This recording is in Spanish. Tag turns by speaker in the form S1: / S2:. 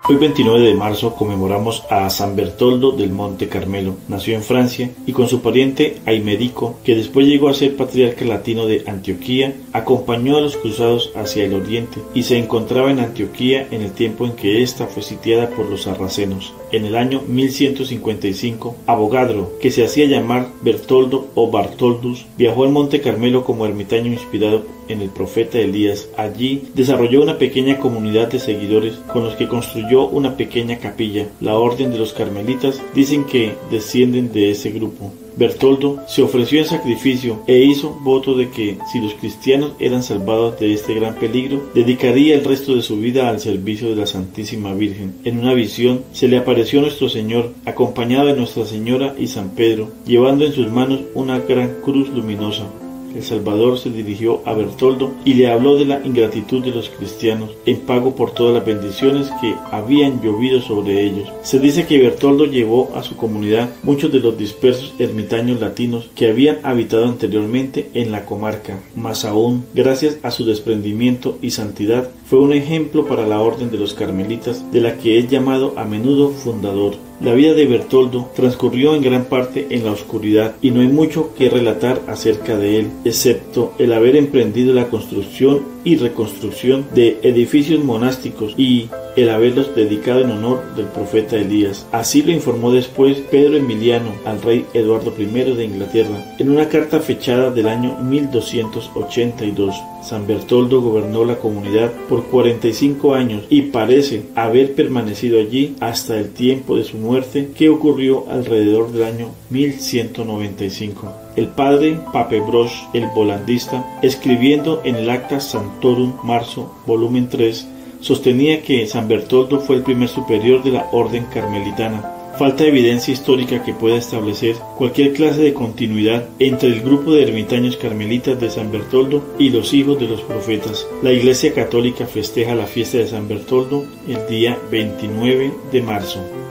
S1: Hoy 29 de marzo conmemoramos a San Bertoldo del Monte Carmelo. Nació en Francia y con su pariente Aimerico, que después llegó a ser patriarca latino de Antioquía, acompañó a los cruzados hacia el oriente y se encontraba en Antioquía en el tiempo en que ésta fue sitiada por los sarracenos. En el año 1155, Avogadro, que se hacía llamar Bertoldo o Bartoldus, viajó al Monte Carmelo como ermitaño inspirado en el profeta Elías. Allí desarrolló una pequeña comunidad de seguidores con los que construyó una pequeña capilla. La orden de los carmelitas dicen que descienden de ese grupo. Bertoldo se ofreció en sacrificio e hizo voto de que, si los cristianos eran salvados de este gran peligro, dedicaría el resto de su vida al servicio de la Santísima Virgen. En una visión se le apareció nuestro Señor, acompañado de Nuestra Señora y San Pedro, llevando en sus manos una gran cruz luminosa. El Salvador se dirigió a Bertoldo y le habló de la ingratitud de los cristianos en pago por todas las bendiciones que habían llovido sobre ellos. Se dice que Bertoldo llevó a su comunidad muchos de los dispersos ermitaños latinos que habían habitado anteriormente en la comarca. Más aún, gracias a su desprendimiento y santidad, fue un ejemplo para la orden de los carmelitas, de la que es llamado a menudo fundador. La vida de Bertoldo transcurrió en gran parte en la oscuridad y no hay mucho que relatar acerca de él, excepto el haber emprendido la construcción y reconstrucción de edificios monásticos y el haberlos dedicado en honor del profeta Elías. Así lo informó después Pedro Emiliano al rey Eduardo I de Inglaterra, en una carta fechada del año 1282. San Bertoldo gobernó la comunidad por 45 años y parece haber permanecido allí hasta el tiempo de su muerte, que ocurrió alrededor del año 1195. El padre Papebroch, el volandista, escribiendo en el Acta Sanctorum, marzo, volumen 3, sostenía que San Bertoldo fue el primer superior de la orden carmelitana. Falta evidencia histórica que pueda establecer cualquier clase de continuidad entre el grupo de ermitaños carmelitas de San Bertoldo y los hijos de los profetas. La Iglesia Católica festeja la fiesta de San Bertoldo el día 29 de marzo.